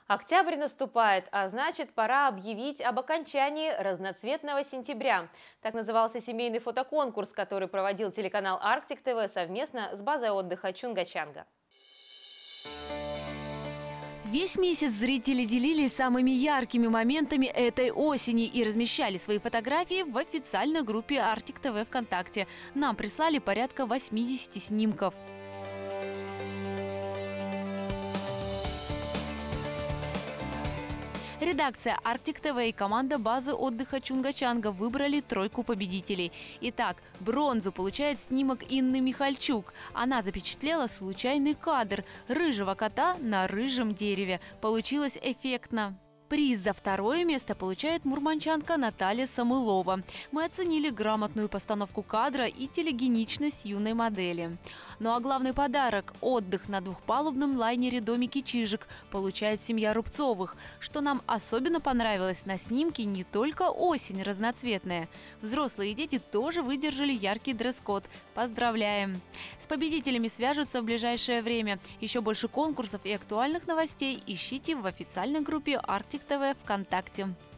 Октябрь наступает, а значит, пора объявить об окончании разноцветного сентября. Так назывался семейный фотоконкурс, который проводил телеканал Арктик ТВ совместно с базой отдыха Чунга-Чанга. Весь месяц зрители делились самыми яркими моментами этой осени и размещали свои фотографии в официальной группе Арктик ТВ ВКонтакте. Нам прислали порядка 80 снимков. Редакция Арктик ТВ и команда базы отдыха Чунга-Чанга выбрали тройку победителей. Итак, бронзу получает снимок Инны Михальчук. Она запечатлела случайный кадр рыжего кота на рыжем дереве. Получилось эффектно. Приз за второе место получает мурманчанка Наталья Самылова. Мы оценили грамотную постановку кадра и телегеничность юной модели. Ну а главный подарок – отдых на двухпалубном лайнере «Домики Чижик» получает семья Рубцовых. Что нам особенно понравилось, на снимке не только осень разноцветная. Взрослые и дети тоже выдержали яркий дресс-код. Поздравляем! С победителями свяжутся в ближайшее время. Еще больше конкурсов и актуальных новостей ищите в официальной группе Арктик ТВ ВКонтакте.